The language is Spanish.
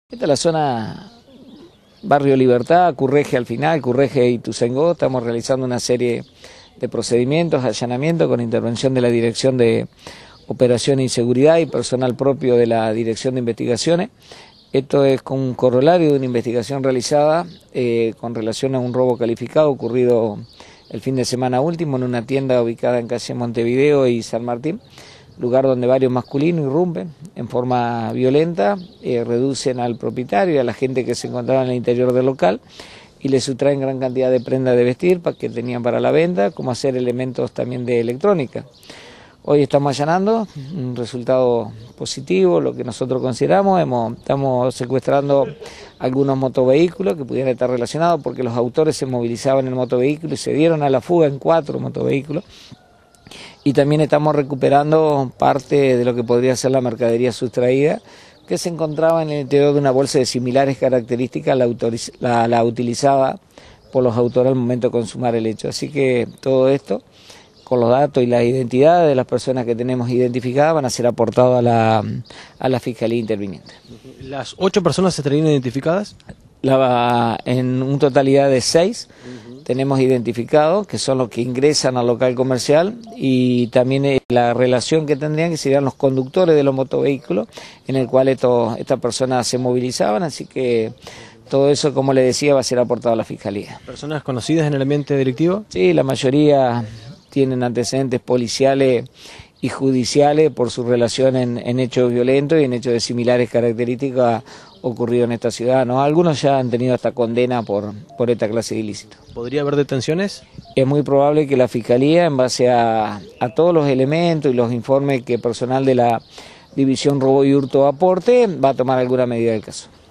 Esta es la zona Barrio Libertad, Curreje al final, Curreje y Ituzaingó. Estamos realizando una serie de procedimientos, allanamientos con intervención de la Dirección de Operación y Seguridad y personal propio de la Dirección de Investigaciones. Esto es con un corolario de una investigación realizada con relación a un robo calificado ocurrido el fin de semana último en una tienda ubicada en calle Montevideo y San Martín, lugar donde varios masculinos irrumpen en forma violenta, reducen al propietario y a la gente que se encontraba en el interior del local y le sustraen gran cantidad de prendas de vestir que tenían para la venta, como hacer elementos también de electrónica. Hoy estamos allanando, un resultado positivo, lo que nosotros consideramos. Estamos secuestrando algunos motovehículos que pudieran estar relacionados porque los autores se movilizaban en el motovehículo y se dieron a la fuga en 4 motovehículos. Y también estamos recuperando parte de lo que podría ser la mercadería sustraída que se encontraba en el interior de una bolsa de similares características a la utilizada por los autores al momento de consumar el hecho. Así que todo esto, con los datos y las identidades de las personas que tenemos identificadas, van a ser aportados a la Fiscalía Interviniente. ¿Las 8 personas estarían identificadas? En una totalidad de 6 tenemos identificados, que son los que ingresan al local comercial, y también la relación que tendrían, que serían los conductores de los motovehículos, en el cual estas personas se movilizaban, así que todo eso, como le decía, va a ser aportado a la Fiscalía. ¿Personas conocidas en el ambiente delictivo? Sí, la mayoría tienen antecedentes policiales y judiciales por su relación en hechos violentos y en hechos de similares características ocurridos en esta ciudad, ¿no? Algunos ya han tenido hasta condena por esta clase de ilícito. ¿Podría haber detenciones? Es muy probable que la Fiscalía, en base a todos los elementos y los informes que personal de la División Robo y Hurto aporte, va a tomar alguna medida del caso.